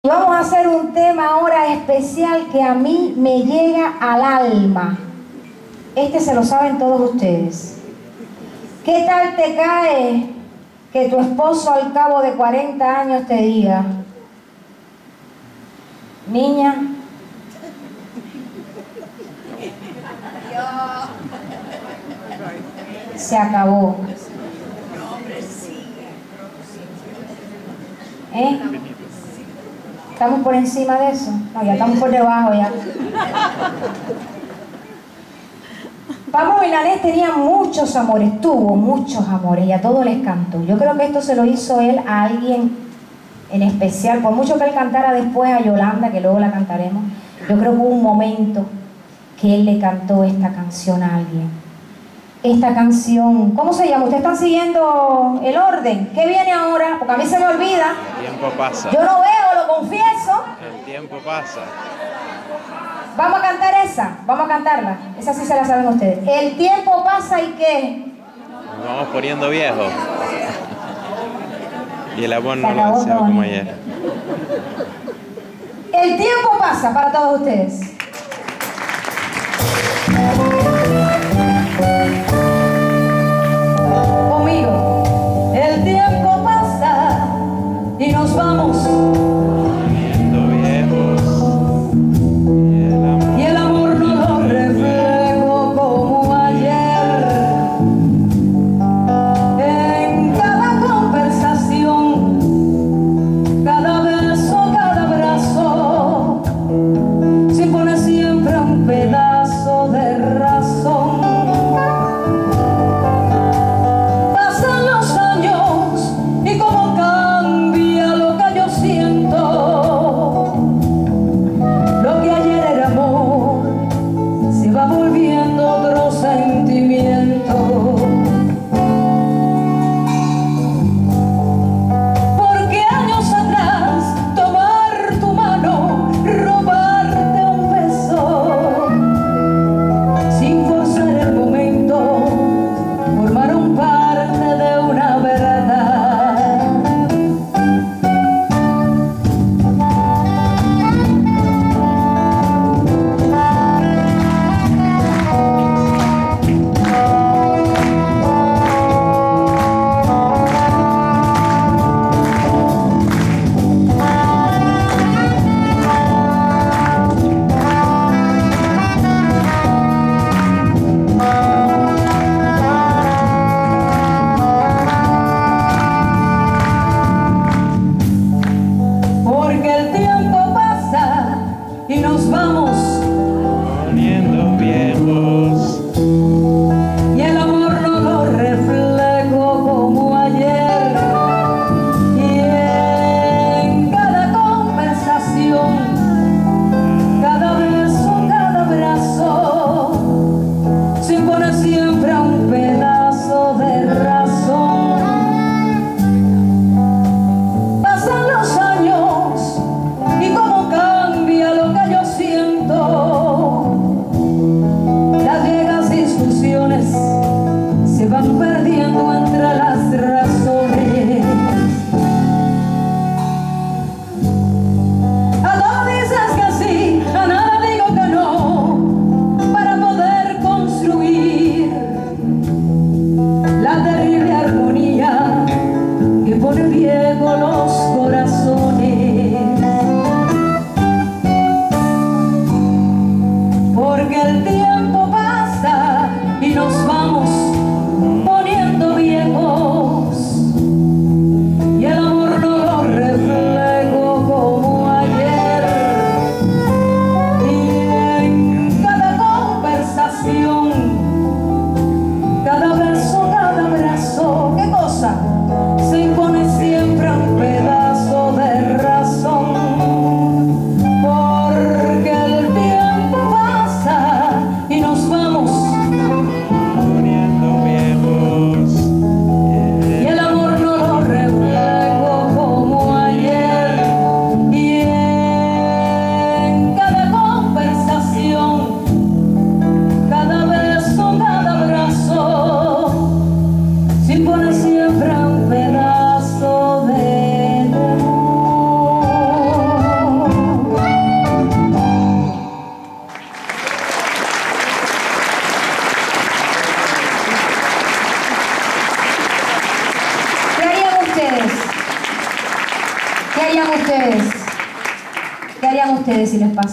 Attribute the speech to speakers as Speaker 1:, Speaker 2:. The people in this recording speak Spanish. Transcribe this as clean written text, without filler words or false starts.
Speaker 1: Vamos a hacer un tema ahora especial que a mí me llega al alma. Este se lo saben todos ustedes. ¿Qué tal te cae que tu esposo al cabo de 40 años te diga: niña, se acabó? ¿Estamos por encima de eso? No, ya estamos por debajo ya. Pablo Milanés tenía muchos amores, tuvo muchos amores y a todos les cantó. Yo creo que esto se lo hizo él a alguien en especial, por mucho que él cantara después a Yolanda, que luego la cantaremos. Yo creo que hubo un momento que él le cantó esta canción a alguien. Esta canción, ¿cómo se llama? ¿Ustedes están siguiendo el orden? ¿Qué viene ahora? Porque a mí se me olvida.
Speaker 2: El tiempo pasa.
Speaker 1: Yo no veo, lo confieso.
Speaker 2: El tiempo pasa.
Speaker 1: Vamos a cantar esa, vamos a cantarla. Esa sí se la saben ustedes. El tiempo pasa y ¿qué?
Speaker 2: Nos vamos poniendo viejos. Y el amor no lo
Speaker 1: acabó,
Speaker 2: deseo como ayer.
Speaker 1: El tiempo pasa para todos ustedes. Conmigo. El tiempo pasa y nos vamos
Speaker 2: Poniendo viejos.
Speaker 1: y el amor no lo reflejo como ayer. En cada conversación, cada beso, cada abrazo, se pone siempre un pedazo de razón. Pasan los años y cómo cambia lo que yo siento. Lo que ayer era amor se va volviendo otro sentimiento. Porque años atrás tomar tu mano, robarte un beso, sin forzar el momento, formaron parte de una verdad. Porque el tiempo pasa y nos vamos
Speaker 2: Poniendo viejos.
Speaker 1: y el amor no lo reflejo como ayer. Y en cada conversación, cada beso, cada abrazo, se pone siempre un pedazo de razón. Pasan los años y cómo cambia lo que yo siento. harían ustedes? ¿Qué harían ustedes si les pasa?